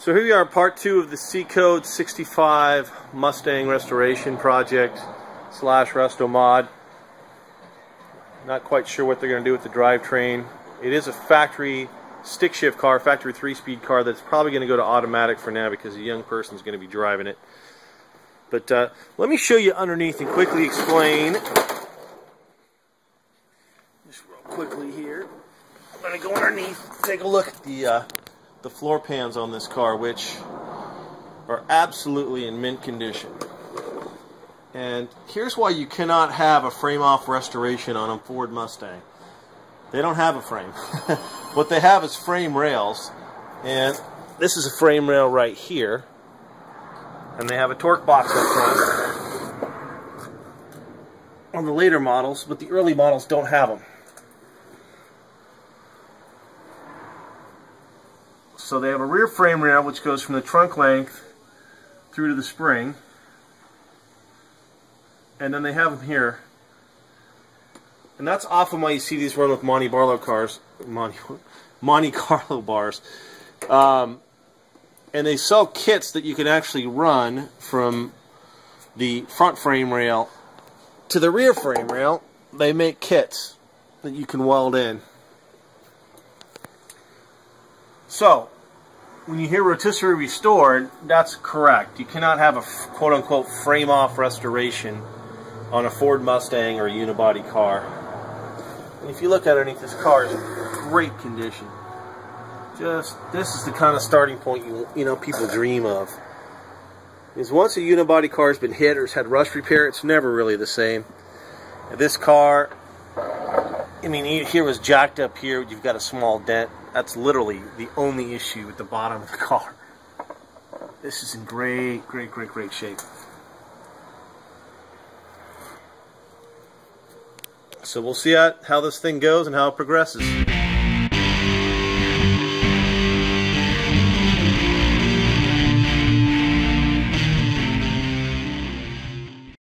So here we are, part 2 of the C-Code 65 Mustang restoration project / resto mod. Not quite sure what they're going to do with the drivetrain. It is a factory stick shift car, factory 3-speed car that's probably going to go to automatic for now because a young person's going to be driving it. But let me show you underneath and quickly explain. Just real quickly here. I'm going to go underneath, take a look at the floor pans on this car, which are absolutely in mint condition. And here's why you cannot have a frame-off restoration on a Ford Mustang. They don't have a frame. What they have is frame rails, and this is a frame rail right here, and they have a torque box up front on the later models, but the early models don't have them. So they have a rear frame rail which goes from the trunk length through to the spring, and then they have them here, and that's often why you see these run with Monte Carlo bars. And they sell kits that you can actually run from the front frame rail to the rear frame rail. They make kits that you can weld in. So when you hear rotisserie restored, that's correct. You cannot have a quote-unquote frame-off restoration on a Ford Mustang or a unibody car. And if you look underneath, this car is in great condition. This is the kind of starting point you know people dream of. Because once a unibody car has been hit or has had rust repair, it's never really the same. And this car, I mean, here was jacked up here. You've got a small dent. That's literally the only issue with the bottom of the car. This is in great shape. So we'll see how this thing goes and how it progresses.